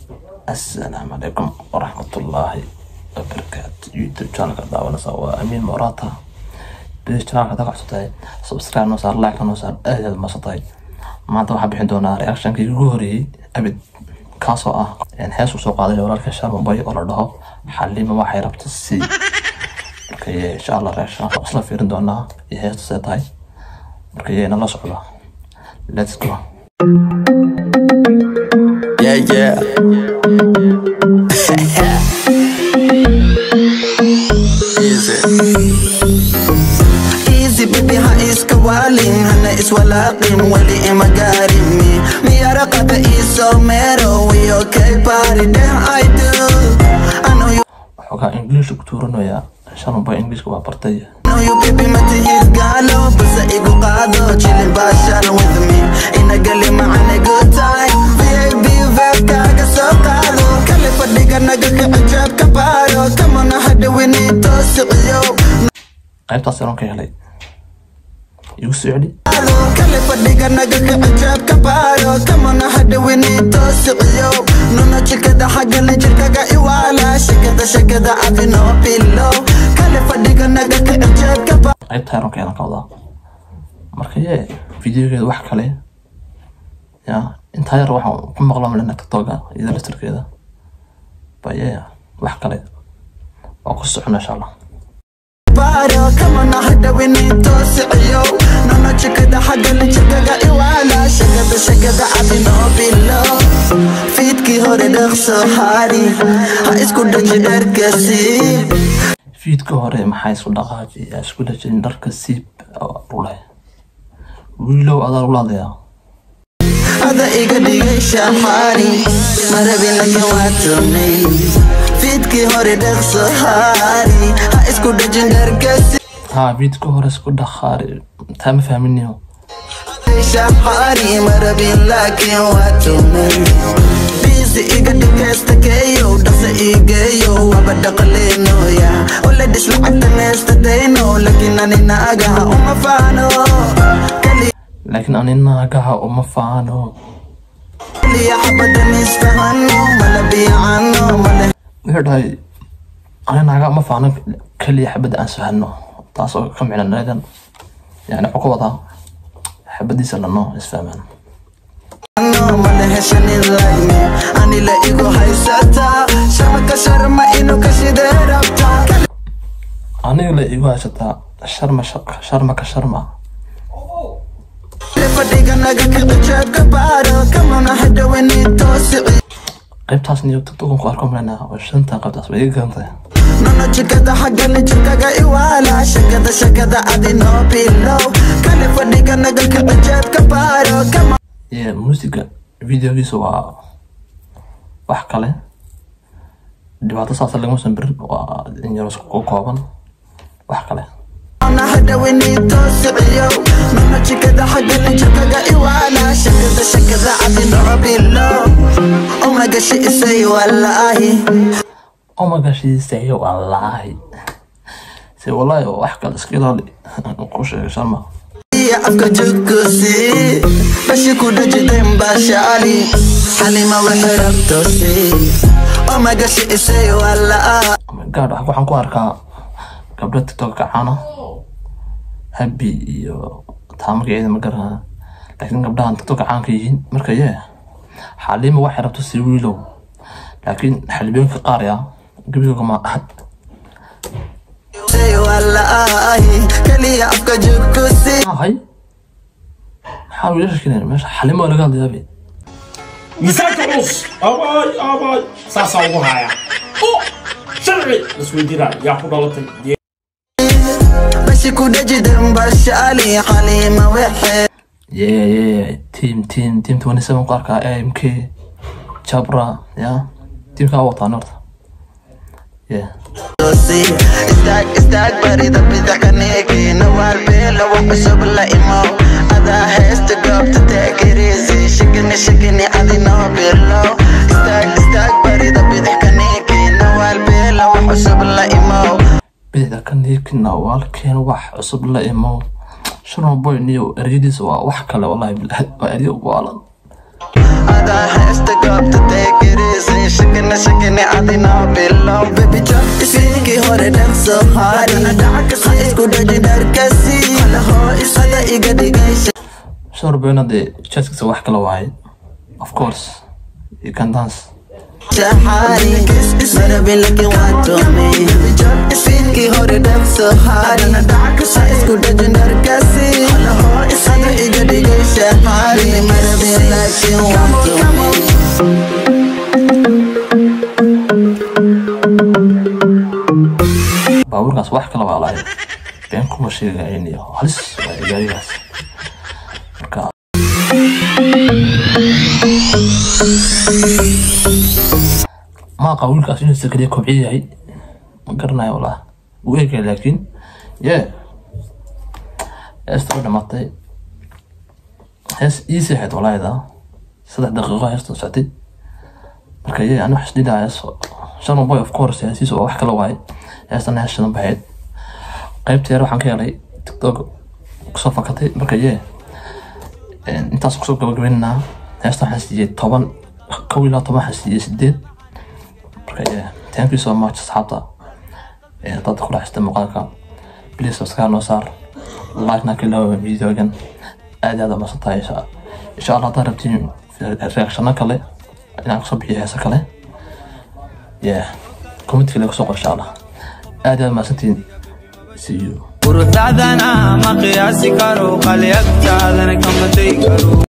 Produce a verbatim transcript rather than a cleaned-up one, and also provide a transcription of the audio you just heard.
السلام عليكم ورحمة الله وبركاته. يوتيوب channel دعوانا سوا أمين مراتا بيش channel هذا قصتي سبسكرايب نصار لايك نصار أهل ما صتاي ما أنت واحد بيحن دونا رياكشن كي جوري أبد كاسو آه يعني حاسس وسوق هذا جوال كشار موبايل ولا ده حلي ما واحد ربط السي أوكي إن شاء الله رياكشن أصلا في دونا يهيس ستاي أوكي نلا صعبة let's go. Yeah, yeah. Easy. Easy, baby, ها إسكوالين هنا إسوالقين ولي إمقارمي ميارا قد إيسو ميرو we okay party then I do I know you حوكا إنجليش كتورنو يا شانو با إنجليش كوا برتاية know you baby ما تهيز قالو بس إيقو قادو chillin باشان with me إنا قالي معانا good time baby فيبكا قصو قادو كالي فديقا نقاك عجاب كبارو كمانا حد ويني توسقيو قيبتا سيرون كي هلي يو سعودي كالي فديقا نقاك عجاب كبارو كمانا حد ويني توسقيو نونا شكدا حقا لجركاكا إوالا شكدا شكدا عفينو بيلو كالي فديقا نقاك عجاب كبارو قيبتا سيرون كي هنا كوضا مركي فيديو كده واحد كالي يا انت هاي روحوا كم مغلام لنا تطوقا إذا لستر كده بايا واحد كالي وقصوا حنا إن شاء الله بارو كمانا حدا ويني توسعيو نونا شكدا حقا لجركاكا إوالا شكدا شكدا عفينو بيلو فيدكي هوري دخسو حاري هايسكو دجي دركسي fiidka hore maxay isku dhaqaaji isku dhajin dharka siib rule wiilow adaa ulaadaya هذا إيقادي شحاري مرابي لك واتوني فيدكي هوري دخسو حاري هايسكو دجي دركسي ها fiidka hore isku dhaqaari taa ma fahminiyo شحاري مرابي لك واتوني بيزي إيقادي كاستكيو دخسو إيقايو وابدا قلينو يا ولدي سلعتا نستدينو لكن أني ناقها وما فانو كلي laakiin ani naagaha uma faano كلي حبدا نستغنو ملا بيعانو ملا wuxuu dhahay ani naaga uma faano kaliya xabad aan sahano taasoo ka micna nadan yani wuxuu ka wadaa xabadiisa lano isfahmaan No mala heshani lagme ani la igu haysata sharmaka sharma inu kashiderabta aniga la igu haysataa sharma sharma ka sharma fadiga naga kicab kabaro kamana hada wani tosi qaybtaas niyo tiktok ku arko marna oo shanta qaybtaas way gantay nana chikada hagal chikaga iwala shakada shakada adino pillow kale fadiga naga kicab kabaro kama ee musiga videogiisa waa wax kale dhibaato saas lagu sanbir waa in yar isku kooban wax kale أنا هدا ويني توسعيو نانا شكدا حقا لجركاكا إوالا شكدا شكدا عبينو بيلو أما قشي إساي والله أما قشي إساي والله سي والله وحكا لسكيلا لي نقوش شرما يا أفكا جوكوسي باشي كودا جدين باشالي حليمة وحربتوسي أما قشي إساي والله قاعد أحكو حنكو أركا قبل التيك كعانة هبي iyo taamgeeda ma garaa laakiin gabdhahan tiktok caan ka yihiin marka yee xalimo wax rabto si wiilow laakiin xalibeenka qaar ya gabiga ma ahad say wallahi kaliya afka jukkusi hay xawil shakina meesha xalimo laga hadlayaa مساك عص أباي أباي ساسا وهايا أو شرعي بس ويديران يا خدالتي باشي كودا جدن باشالي حليمة وحي يا يا تيم تيم تيم توني سبعة قاركا ام كي جبرا يا تيم كا وطن نورت يا استاك استاك بريدة بذكنيكي نوال بيلا وحسب لايمو أدا هيست قوب تتاكريزي شكني شكني عدي نوبيلو استاك استاك بريدة بذكنيكي نوال بيلا وحسب لايمو بيدا كان يمكن أول كان واحد عصب لا إمام شنو بوي نيو أريديس واحد كلا والله بالله أريد والا أدا هيست قوب تتاكريزي adina below baby just isinki hore dan so hard ana dacka si isku dhaji darkasi ala ho isada iga dhigaysa shorbeena de cheskisa wax kala waay of course you can dance Shahari, mera bin looking what to me. Isinki hore dan so hard ana dacka si isku dhaji darkasi ala ho isada iga dhigaysa shahari mera bin looking what to me. baabuurkaas wax kala waa lahayd been kuma sheegayniyo halis waa gaarigaas marka ma qawlkaas inuu sakaliya kobciyay ma garanayo walaa uu eegay laakiin yeah esto dhamatay hees easy head walaayda saddex daqiiqo heesto socday marka yeah anu xisdinayo shan boy of course heesiis oo wax kala waay heestan heestan bahayd qaybteeda waxaan ka helay tiktok kusoo fakatay marka yeah intaas kusoo gabagabeynaa heestan waxaan siiyey toban kow ilaa toban waxaan siiyey sideed marka yeah thank you so much asxaabta dad ku raaxaysta muuqaalka please subscribe noo saar like na kila videogan aad aad ma santahay insha Allah haddaad rabtiin reaction kale inaan kusoo bixiyo heesa kale yeah comment kale kusoo qor insha Allah aad aad ma santiin see you Urutadana ma qiyaasi karo qaliyadtaadana kama tay karo